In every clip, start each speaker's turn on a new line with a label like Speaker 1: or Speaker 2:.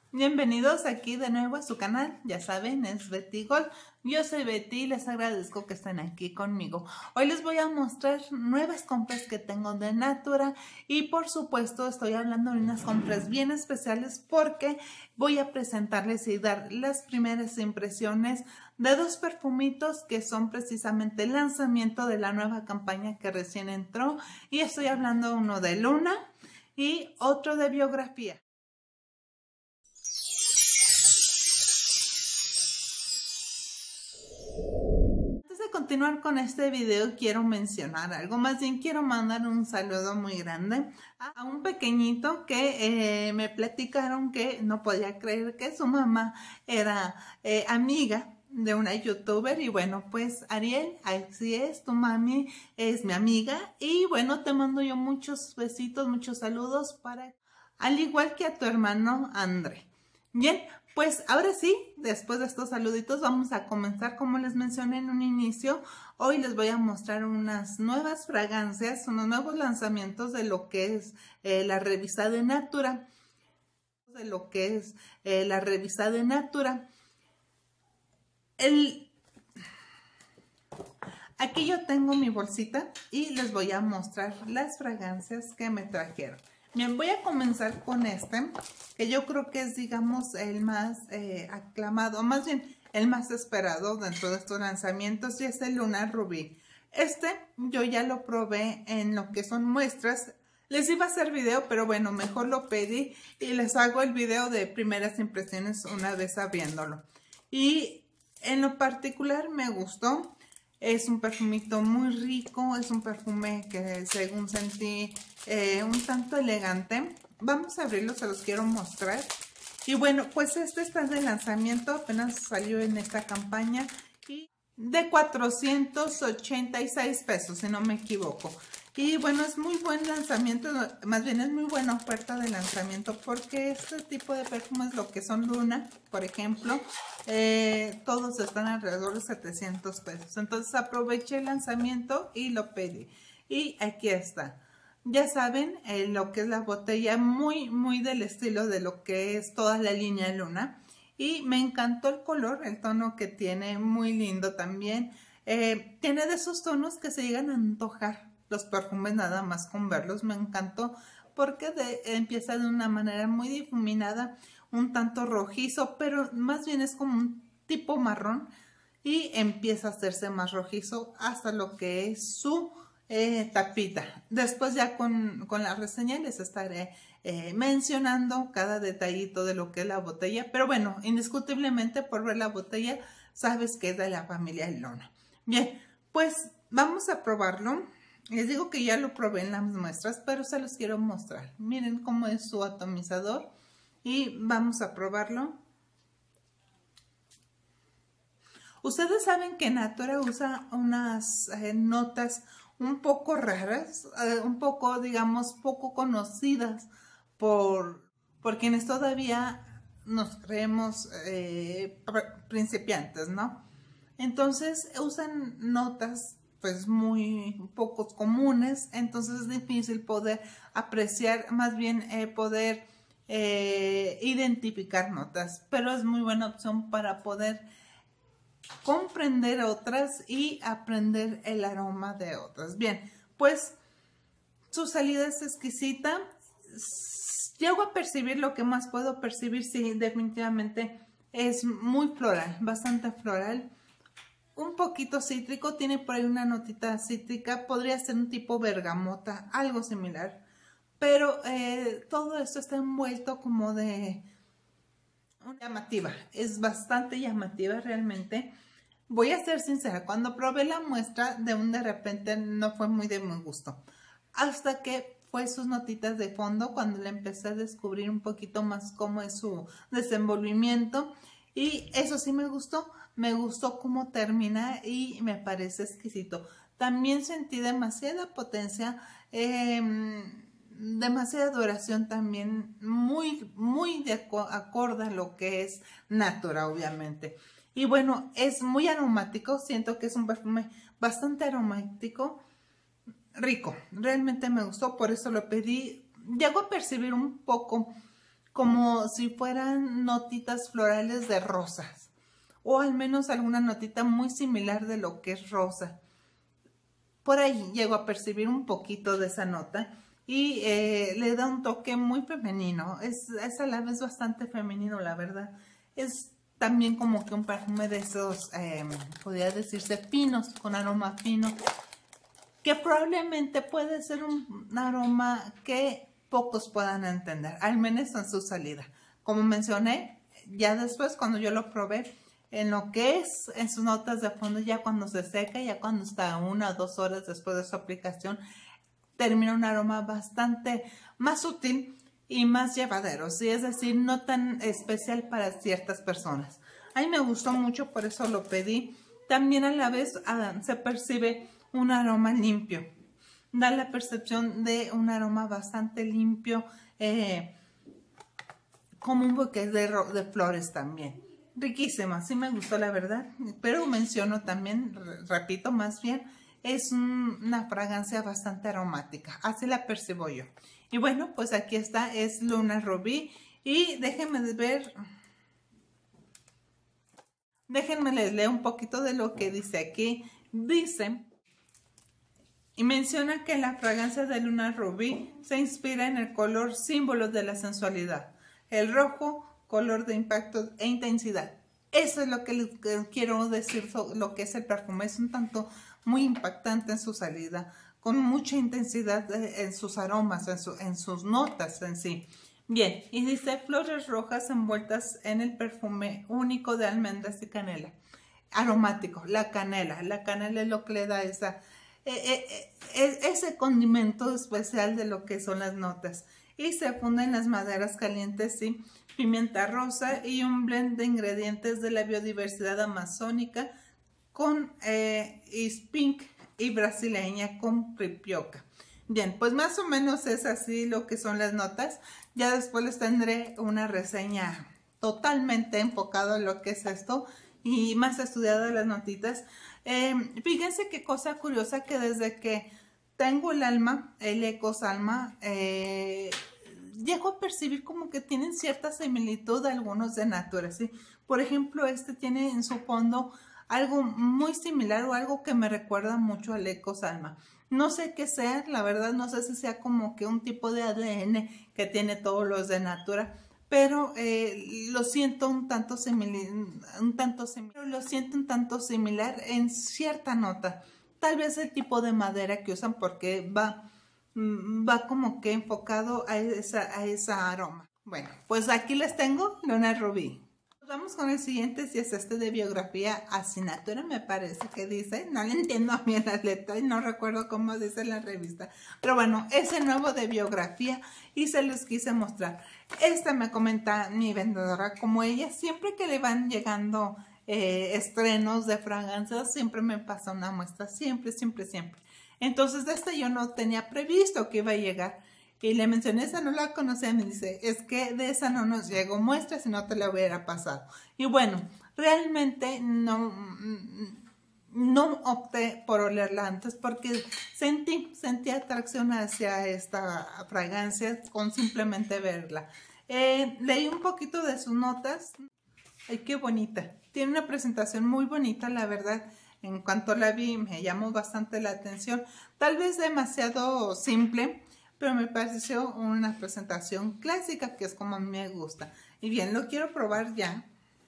Speaker 1: Bienvenidos aquí de nuevo a su canal, ya saben, es Betty Gold. Yo soy Betty y les agradezco que estén aquí conmigo. Hoy les voy a mostrar nuevas compras que tengo de Natura y por supuesto estoy hablando de unas compras bien especiales porque voy a presentarles y dar las primeras impresiones de dos perfumitos que son precisamente el lanzamiento de la nueva campaña que recién entró, y estoy hablando uno de Luna y otro de Biografía. Continuar con este video, quiero mencionar algo, más bien quiero mandar un saludo muy grande a un pequeñito que me platicaron que no podía creer que su mamá era amiga de una youtuber. Y bueno, pues Ariel, así es, tu mami es mi amiga y bueno, te mando yo muchos besitos, muchos saludos al igual que a tu hermano André. Bien, pues ahora sí, después de estos saluditos vamos a comenzar. Como les mencioné en un inicio, hoy les voy a mostrar unas nuevas fragancias, unos nuevos lanzamientos de lo que es la revista de Natura. Aquí yo tengo mi bolsita y les voy a mostrar las fragancias que me trajeron. Bien, voy a comenzar con este, que yo creo que es, digamos, el más aclamado, más bien el más esperado dentro de estos lanzamientos, y es el Luna Rubí. Este yo ya lo probé en lo que son muestras. Les iba a hacer video, pero bueno, mejor lo pedí y les hago el video de primeras impresiones una vez abriéndolo. Y en lo particular me gustó. Es un perfumito muy rico, es un perfume que según sentí un tanto elegante. Vamos a abrirlo, se los quiero mostrar. Y bueno, pues este está de lanzamiento, apenas salió en esta campaña y de 486 pesos, si no me equivoco. Y bueno, es muy buen lanzamiento, más bien es muy buena oferta de lanzamiento, porque este tipo de perfumes, lo que son Luna, por ejemplo, todos están alrededor de 700 pesos. Entonces aproveché el lanzamiento y lo pedí. Y aquí está. Ya saben, lo que es la botella, muy del estilo de lo que es toda la línea Luna. Y me encantó el color, el tono que tiene, muy lindo también. Tiene de esos tonos que se llegan a antojar los perfumes nada más con verlos. Me encantó porque empieza de una manera muy difuminada, un tanto rojizo, pero más bien es como un tipo marrón, y empieza a hacerse más rojizo hasta lo que es su tapita. Después ya con la reseña les estaré mencionando cada detallito de lo que es la botella, pero bueno, indiscutiblemente por ver la botella sabes que es de la familia Luna. Bien, pues vamos a probarlo. Les digo que ya lo probé en las muestras, pero se los quiero mostrar. Miren cómo es su atomizador y vamos a probarlo. Ustedes saben que Natura usa unas notas un poco raras, un poco, digamos, poco conocidas por quienes todavía nos creemos principiantes, ¿no? Entonces usan notas pues muy pocos comunes, entonces es difícil poder apreciar, más bien poder identificar notas, pero es muy buena opción para poder comprender otras y aprender el aroma de otras. Bien, pues su salida es exquisita. Llego a percibir lo que más puedo percibir, sí, definitivamente es muy floral, bastante floral. Un poquito cítrico, tiene por ahí una notita cítrica, podría ser un tipo bergamota, algo similar. Pero todo esto está envuelto como de llamativa, es bastante llamativa realmente. Voy a ser sincera, cuando probé la muestra de repente no fue muy de mi gusto. Hasta que fue sus notitas de fondo cuando le empecé a descubrir un poquito más cómo es su desenvolvimiento. Y eso sí me gustó cómo termina y me parece exquisito. También sentí demasiada potencia, demasiada duración también, muy de acorde a lo que es Natura, obviamente. Y bueno, es muy aromático, siento que es un perfume bastante aromático, rico, realmente me gustó, por eso lo pedí. Llego a percibir un poco como si fueran notitas florales de rosas, o al menos alguna notita muy similar de lo que es rosa. Por ahí llego a percibir un poquito de esa nota y le da un toque muy femenino. Es a la vez bastante femenino, la verdad. Es también como que un perfume de esos, podría decirse, finos, con aroma fino, que probablemente puede ser un aroma que pocos puedan entender, al menos en su salida. Como mencioné, ya después cuando yo lo probé, en lo que es en sus notas de fondo, ya cuando se seca, ya cuando está 1 o 2 horas después de su aplicación, termina un aroma bastante más sutil y más llevadero, ¿sí? Es decir, no tan especial para ciertas personas. A mí me gustó mucho, por eso lo pedí. También a la vez se percibe un aroma limpio. Da la percepción de un aroma bastante limpio, como un bouquet de flores también. Riquísima, sí me gustó la verdad, pero menciono también, repito más bien, es una fragancia bastante aromática, así la percibo yo. Y bueno, pues aquí está, es Luna Rubí y déjenme ver, déjenme les leo un poquito de lo que dice aquí. Dice y menciona que la fragancia de Luna Rubí se inspira en el color símbolo de la sensualidad, el rojo, color de impacto e intensidad. Eso es lo que les quiero decir sobre lo que es el perfume. Es un tanto muy impactante en su salida, con mucha intensidad en sus aromas, en sus notas en sí. Bien, y dice flores rojas envueltas en el perfume único de almendras y canela. Aromático, la canela es lo que le da ese condimento especial de lo que son las notas. Y se funden las maderas calientes y pimienta rosa y un blend de ingredientes de la biodiversidad amazónica con pink y brasileña con crepioca. Bien, pues más o menos es así lo que son las notas. Ya después les tendré una reseña totalmente enfocada en lo que es esto y más estudiada las notitas. Fíjense qué cosa curiosa, que desde que tengo el alma, el Ecos Alma, llego a percibir como que tienen cierta similitud algunos de Natura, ¿sí? Por ejemplo, este tiene en su fondo algo muy similar o algo que me recuerda mucho al Ecos Alma. No sé qué sea, la verdad no sé si sea como que un tipo de ADN que tiene todos los de Natura, pero lo siento un tanto similar, lo siento un tanto similar en cierta nota. Tal vez el tipo de madera que usan, porque va como que enfocado a esa aroma. Bueno, pues aquí les tengo Luna Rubí. Vamos con el siguiente, si es este de biografía Asinatura, me parece que dice. No le entiendo bien la letra y no recuerdo cómo dice la revista. Pero bueno, es el nuevo de biografía y se los quise mostrar. Esta me comenta mi vendedora, como ella, siempre que le van llegando estrenos de fragancias, siempre me pasa una muestra, siempre. Entonces de esta yo no tenía previsto que iba a llegar. Y le mencioné, esa no la conocía, me dice, es que de esa no nos llegó muestra, si no te la hubiera pasado. Y bueno, realmente no opté por olerla antes porque sentí atracción hacia esta fragancia con simplemente verla. Leí un poquito de sus notas. Ay, qué bonita. Tiene una presentación muy bonita, la verdad. En cuanto la vi, me llamó bastante la atención. Tal vez demasiado simple, pero me pareció una presentación clásica, que es como a mí me gusta. Y bien, lo quiero probar ya.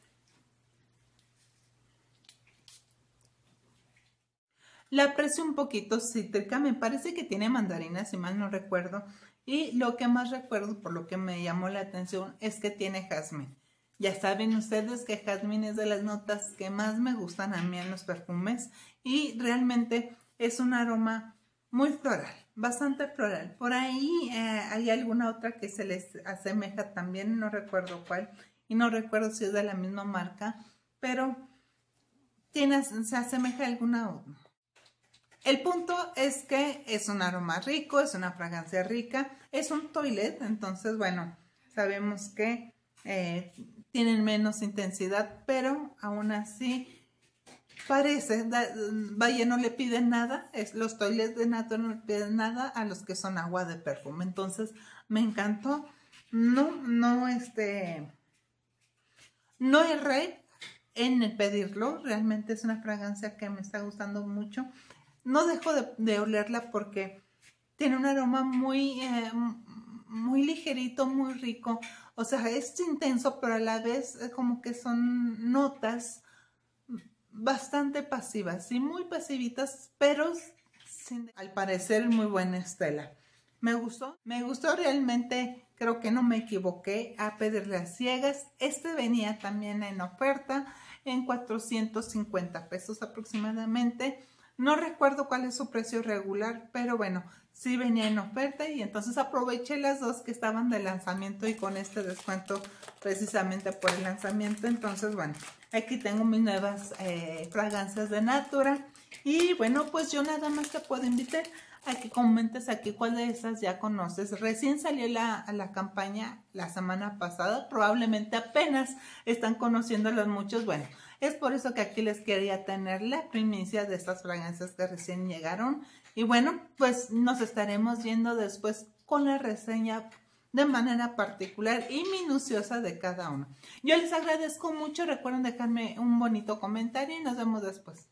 Speaker 1: La aprecio un poquito cítrica, me parece que tiene mandarina, si mal no recuerdo. Y lo que más recuerdo, por lo que me llamó la atención, es que tiene jazmín. Ya saben ustedes que jazmín es de las notas que más me gustan a mí en los perfumes. Y realmente es un aroma muy floral, bastante floral. Por ahí hay alguna otra que se les asemeja también, no recuerdo cuál. Y no recuerdo si es de la misma marca, pero se asemeja a alguna otra. El punto es que es un aroma rico, es una fragancia rica, es un toilet, entonces bueno, sabemos que tienen menos intensidad, pero aún así parece, vaya, no le piden nada, los toilets de Natura no le piden nada a los que son agua de perfume, entonces me encantó. no erré en el pedirlo. Realmente es una fragancia que me está gustando mucho. No dejo de olerla porque tiene un aroma muy ligerito, muy rico. O sea, es intenso, pero a la vez como que son notas bastante pasivas y muy pasivitas, pero al parecer muy buena estela. Me gustó realmente, creo que no me equivoqué a pedirle a ciegas. Este venía también en oferta en 450 pesos aproximadamente. No recuerdo cuál es su precio regular, pero bueno, sí venía en oferta y entonces aproveché las dos que estaban de lanzamiento y con este descuento precisamente por el lanzamiento. Entonces, bueno, aquí tengo mis nuevas fragancias de Natura y bueno, pues yo nada más te puedo invitar a que comentes aquí cuál de esas ya conoces. Recién salió la campaña la semana pasada, probablemente apenas están conociéndolos muchos. Bueno, es por eso que aquí les quería tener la primicia de estas fragancias que recién llegaron. Y bueno, pues nos estaremos viendo después con la reseña de manera particular y minuciosa de cada uno. Yo les agradezco mucho, recuerden dejarme un bonito comentario y nos vemos después.